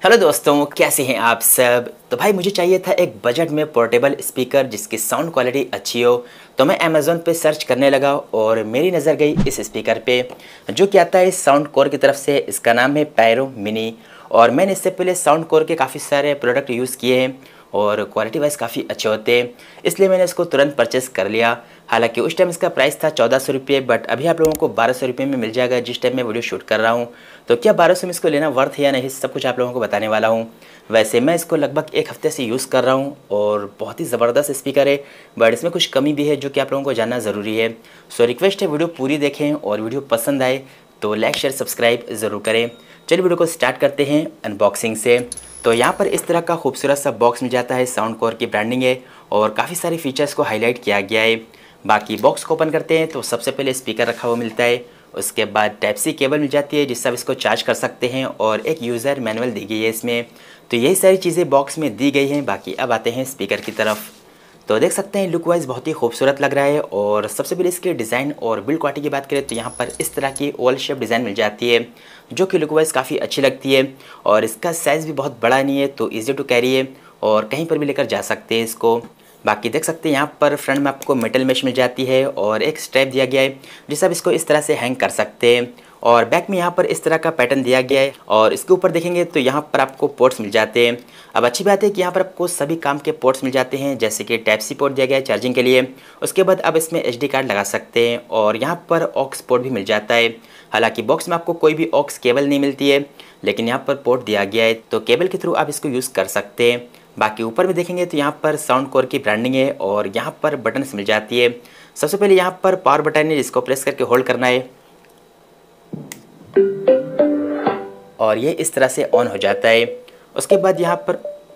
Hello दोस्तों, कैसे हैं आप सब। तो भाई मुझे चाहिए था एक बजट में पोर्टेबल स्पीकर जिसकी साउंड क्वालिटी अच्छी हो। तो मैं अमेज़ोन पे सर्च करने लगा और मेरी नज़र गई इस स्पीकर पे जो कि आता है साउंड कोर की तरफ से। इसका नाम है पायरो मिनी। और मैंने इससे पहले साउंड कोर के काफ़ी सारे प्रोडक्ट यूज़ किए हैं और क्वालिटी वाइज काफ़ी अच्छे होते हैं, इसलिए मैंने इसको तुरंत परचेस कर लिया। हालांकि उस टाइम इसका प्राइस था 1400 रुपये, बट अभी आप लोगों को 1200 रुपये में मिल जाएगा जिस टाइम मैं वीडियो शूट कर रहा हूँ। तो क्या 1200 में इसको लेना वर्थ है या नहीं, सब कुछ आप लोगों को बताने वाला हूँ। वैसे मैं इसको लगभग एक हफ्ते से यूज़ कर रहा हूँ और बहुत ही ज़बरदस्त स्पीकर है, बट इसमें कुछ कमी भी है जो कि आप लोगों को जानना ज़रूरी है। सो रिक्वेस्ट है वीडियो पूरी देखें और वीडियो पसंद आए तो लाइक शेयर सब्सक्राइब ज़रूर करें। चलिए वीडियो को स्टार्ट करते हैं अनबॉक्सिंग से। तो यहाँ पर इस तरह का खूबसूरत सा बॉक्स मिल जाता है, साउंड कोर की ब्रांडिंग है और काफ़ी सारे फीचर्स को हाईलाइट किया गया है। बाकी बॉक्स को ओपन करते हैं तो सबसे पहले स्पीकर रखा हुआ मिलता है, उसके बाद टाइप सी केबल मिल जाती है जिससे आप इसको चार्ज कर सकते हैं और एक यूज़र मैनुअल दी गई है इसमें। तो यही सारी चीज़ें बॉक्स में दी गई हैं। बाकी अब आते हैं स्पीकर की तरफ। तो देख सकते हैं लुक वाइज बहुत ही खूबसूरत लग रहा है। और सबसे पहले इसके डिज़ाइन और बिल्ड क्वालिटी की बात करें तो यहाँ पर इस तरह की ओवल शेप डिज़ाइन मिल जाती है जो कि लुक वाइज काफ़ी अच्छी लगती है। और इसका साइज़ भी बहुत बड़ा नहीं है तो ईजी टू कैरी है और कहीं पर भी लेकर जा सकते हैं इसको। बाकी देख सकते हैं यहाँ पर फ्रंट में आपको मेटल मेश मिल जाती है और एक स्ट्रैप दिया गया है जिससे आप इसको इस तरह से हैंग कर सकते हैं। और बैक में यहाँ पर इस तरह का पैटर्न दिया गया है और इसके ऊपर देखेंगे तो यहाँ पर आपको पोर्ट्स मिल जाते हैं। अब अच्छी बात है कि यहाँ पर आपको सभी काम के पोर्ट्स मिल जाते हैं, जैसे कि टाइप सी पोर्ट दिया गया है चार्जिंग के लिए। उसके बाद आप इसमें एचडी कार्ड लगा सकते हैं और यहाँ पर ऑक्स पोर्ट भी मिल जाता है। हालांकि बॉक्स में आपको कोई भी ऑक्स केबल नहीं मिलती है, लेकिन यहाँ पर पोर्ट दिया गया है तो केबल के थ्रू आप इसको यूज़ कर सकते हैं। बाकी ऊपर में देखेंगे तो यहाँ पर साउंड कोर की ब्रांडिंग है और यहाँ पर बटन्स मिल जाती है। सबसे पहले यहाँ पर पावर बटन है जिसको प्रेस करके होल्ड करना है और ये इस तरह से ऑन हो जाता है। उसके बाद यहाँ पर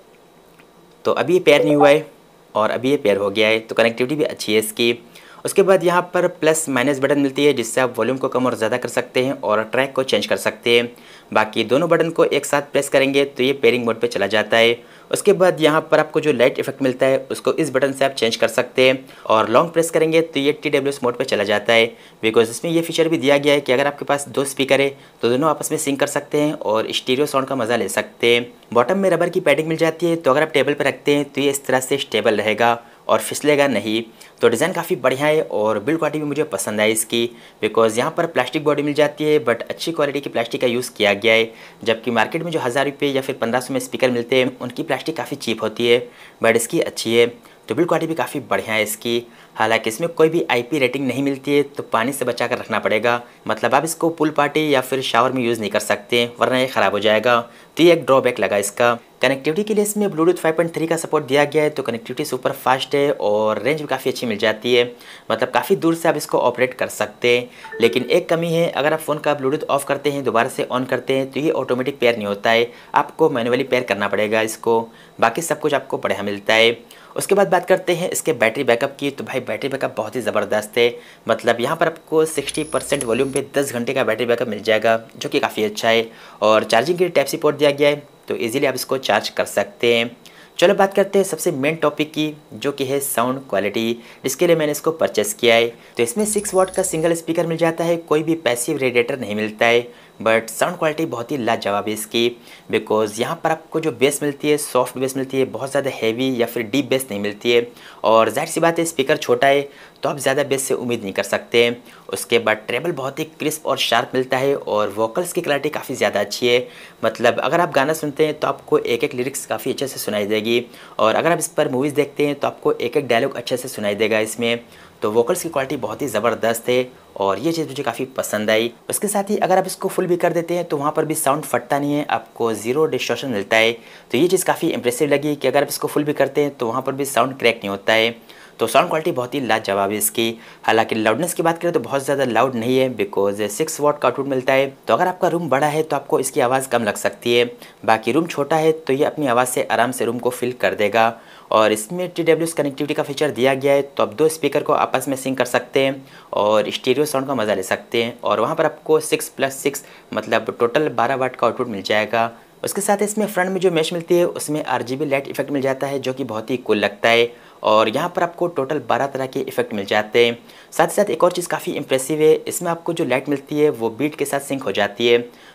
तो अभी ये पेयर नहीं हुआ है और अभी ये पेयर हो गया है, तो कनेक्टिविटी भी अच्छी है इसकी। उसके बाद यहाँ पर प्लस माइनस बटन मिलती है जिससे आप वॉल्यूम को कम और ज़्यादा कर सकते हैं और ट्रैक को चेंज कर सकते हैं। बाकी दोनों बटन को एक साथ प्रेस करेंगे तो ये पेयरिंग मोड पे चला जाता है। उसके बाद यहाँ पर आपको जो लाइट इफेक्ट मिलता है उसको इस बटन से आप चेंज कर सकते हैं और लॉन्ग प्रेस करेंगे तो ये TWS मोड पे चला जाता है। बिकॉज इसमें ये फीचर भी दिया गया है कि अगर आपके पास दो स्पीकर है तो दोनों आपस में सिंक कर सकते हैं और स्टीरियो साउंड का मज़ा ले सकते हैं। बॉटम में रबर की पैडिंग मिल जाती है तो अगर आप टेबल पर रखते हैं तो ये इस तरह से स्टेबल रहेगा और फिसलेगा नहीं। तो डिज़ाइन काफ़ी बढ़िया है और बिल्ड क्वालिटी भी मुझे पसंद आई इसकी। बिकॉज यहाँ पर प्लास्टिक बॉडी मिल जाती है बट अच्छी क्वालिटी की प्लास्टिक का यूज़ किया गया है, जबकि मार्केट में जो 1000 रुपये या फिर 1500 में स्पीकर मिलते हैं उनकी प्लास्टिक काफ़ी चीप होती है, बट इसकी अच्छी है। तो बिल्ड क्वालिटी भी काफ़ी बढ़िया है इसकी। हालांकि इसमें कोई भी IP रेटिंग नहीं मिलती है तो पानी से बचा कर रखना पड़ेगा, मतलब आप इसको पूल पार्टी या फिर शावर में यूज़ नहीं कर सकते वरना ये ख़राब हो जाएगा। तो ये एक ड्रॉबैक लगा इसका। कनेक्टिविटी के लिए इसमें ब्लूटूथ 5.3 का सपोर्ट दिया गया है तो कनेक्टिविटी सुपर फास्ट है और रेंज भी काफ़ी अच्छी मिल जाती है, मतलब काफ़ी दूर से आप इसको ऑपरेट कर सकते हैं। लेकिन एक कमी है, अगर आप फ़ोन का ब्लूटूथ ऑफ करते हैं दोबारा से ऑन करते हैं तो ये ऑटोमेटिक पेयर नहीं होता है, आपको मैनुअली पेयर करना पड़ेगा इसको। बाकी सब कुछ आपको बढ़िया मिलता है। उसके बाद बात करते हैं इसके बैटरी बैकअप की। तो भाई बैटरी बैकअप बहुत ही ज़बरदस्त है, मतलब यहाँ पर आपको 60% वॉल्यूम पे 10 घंटे का बैटरी बैकअप मिल जाएगा जो कि काफ़ी अच्छा है। और चार्जिंग के लिए टाइप सी पोर्ट दिया गया है तो इजीली आप इसको चार्ज कर सकते हैं। चलो बात करते हैं सबसे मेन टॉपिक की जो कि है साउंड क्वालिटी, जिसके लिए मैंने इसको परचेस किया है। तो इसमें 6 वाट का सिंगल स्पीकर मिल जाता है, कोई भी पैसिव रेडिएटर नहीं मिलता है, बट साउंड क्वालिटी बहुत ही लाजवाब है इसकी। बिकॉज यहाँ पर आपको जो बेस मिलती है सॉफ्ट बेस मिलती है, बहुत ज़्यादा हैवी या फिर डीप बेस नहीं मिलती है। और जाहिर सी बात है स्पीकर छोटा है तो आप ज़्यादा बेस से उम्मीद नहीं कर सकते। उसके बाद ट्रेबल बहुत ही क्रिस्प और शार्प मिलता है और वोकल्स की क्लैरिटी काफ़ी ज़्यादा अच्छी है, मतलब अगर आप गाना सुनते हैं तो आपको एक एक लिरिक्स काफ़ी अच्छे से सुनाई देगी और अगर आप इस पर मूवीज़ देखते हैं तो आपको एक एक डायलॉग अच्छे से सुनाई देगा इसमें। तो वोकल्स की क्वालिटी बहुत ही ज़बरदस्त है और ये चीज़ मुझे काफ़ी पसंद आई। उसके साथ ही अगर आप इसको फुल भी कर देते हैं तो वहाँ पर भी साउंड फटता नहीं है, आपको ज़ीरो डिस्टॉर्शन मिलता है। तो ये चीज़ काफ़ी इंप्रेसिव लगी कि अगर आप इसको फुल भी करते हैं तो वहाँ पर भी साउंड क्रैक नहीं होता है। तो साउंड क्वालिटी बहुत ही लाजवाब है इसकी। हालांकि लाउडनेस की बात करें तो बहुत ज़्यादा लाउड नहीं है बिकॉज 6 वाट का आउटपुट मिलता है, तो अगर आपका रूम बड़ा है तो आपको इसकी आवाज़ कम लग सकती है। बाकी रूम छोटा है तो ये अपनी आवाज़ से आराम से रूम को फिल कर देगा। और इसमें TWS कनेक्टिविटी का फीचर दिया गया है तो आप दो स्पीकर को आपस में सिंक कर सकते हैं और स्टीरियो साउंड का मज़ा ले सकते हैं। और वहाँ पर आपको 6+6 मतलब टोटल 12 वाट का आउटपुट मिल जाएगा। उसके साथ इसमें फ्रंट में जो मैश मिलती है उसमें RGB लाइट इफेक्ट मिल जाता है जो कि बहुत ही कूल लगता है और यहाँ पर आपको टोटल 12 तरह के इफेक्ट मिल जाते हैं। साथ ही साथ एक और चीज़ काफ़ी इंप्रेसिव है, इसमें आपको जो लाइट मिलती है वो बीट के साथ सिंक हो जाती है।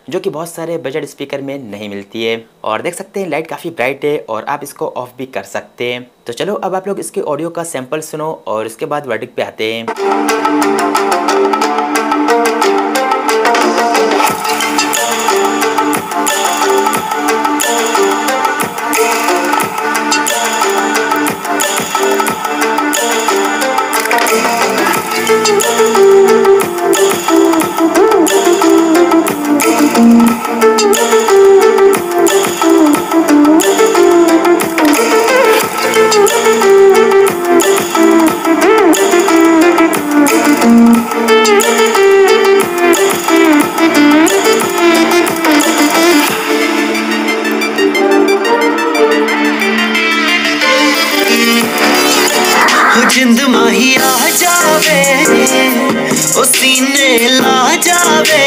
जो कि बहुत सारे बजट स्पीकर में नहीं मिलती है। और देख सकते हैं लाइट काफ़ी ब्राइट है और आप इसको ऑफ भी कर सकते हैं। तो चलो अब आप लोग इसके ऑडियो का सैंपल सुनो और इसके बाद वर्डिक्ट पे आते हैं। जिंद माही आ जावे ओ सीने ला जावे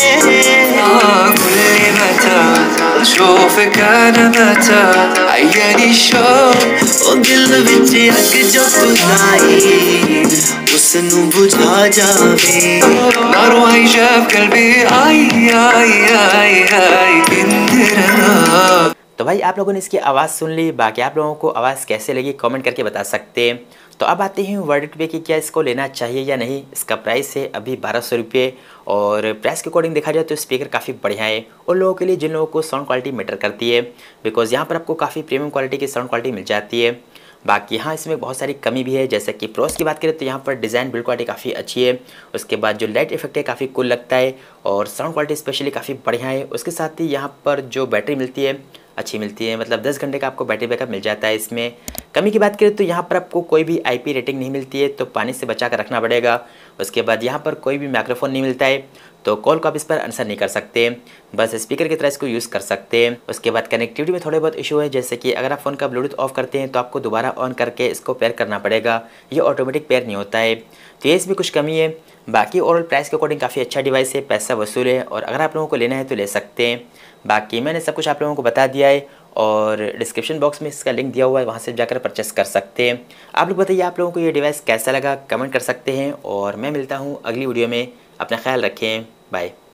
كل متى اشوفك انا متى عياني شوف ओ दिल विच अग जो तू लाई उसनू बुझा जावे नारो आई जब कल्बी आई आई आई आई इंदिरा। तो भाई आप लोगों ने इसकी आवाज़ सुन ली, बाकी आप लोगों को आवाज़ कैसे लगी कमेंट करके बता सकते हैं। तो अब आते हैं वर्डिक्ट पे कि क्या इसको लेना चाहिए या नहीं। इसका प्राइस है अभी 1200 रुपये और प्राइस के अकॉर्डिंग देखा जाए तो स्पीकर काफ़ी बढ़िया है उन लोगों के लिए जिन लोगों को साउंड क्वालिटी मैटर करती है, बिकॉज़ यहाँ पर आपको काफ़ी प्रीमियम क्वालिटी की साउंड क्वालिटी मिल जाती है। बाकी हाँ इसमें बहुत सारी कमी भी है, जैसे कि प्रोस की बात करें तो यहाँ पर डिज़ाइन बिल्ड क्वालिटी काफ़ी अच्छी है। उसके बाद जो लाइट इफेक्ट है काफ़ी कूल लगता है और साउंड क्वालिटी स्पेशली काफ़ी बढ़िया है। उसके साथ ही यहाँ पर जो बैटरी मिलती है अच्छी मिलती है, मतलब 10 घंटे का आपको बैटरी बैकअप मिल जाता है। इसमें कमी की बात करें तो यहाँ पर आपको कोई भी IP रेटिंग नहीं मिलती है, तो पानी से बचा कर रखना पड़ेगा। उसके बाद यहाँ पर कोई भी माइक्रोफोन नहीं मिलता है, तो कॉल को आप इस पर आंसर नहीं कर सकते, बस स्पीकर की तरह इसको यूज़ कर सकते हैं। उसके बाद कनेक्टिविटी में थोड़े बहुत इशू है, जैसे कि अगर आप फ़ोन का ब्लूटूथ ऑफ करते हैं तो आपको दोबारा ऑन करके इसको पेयर करना पड़ेगा, ये ऑटोमेटिक पेयर नहीं होता है, तो ये इसमें कुछ कमी है। बाकी ओवरऑल प्राइस के अकॉर्डिंग काफ़ी अच्छा डिवाइस है, पैसा वसूल है और अगर आप लोगों को लेना है तो ले सकते हैं। बाकी मैंने सब कुछ आप लोगों को बता दिया है और डिस्क्रिप्शन बॉक्स में इसका लिंक दिया हुआ है, वहाँ से जाकर परचेस कर सकते हैं। आप लोग बताइए आप लोगों को ये डिवाइस कैसा लगा, कमेंट कर सकते हैं और मैं मिलता हूँ अगली वीडियो में। अपना ख्याल रखें, बाय।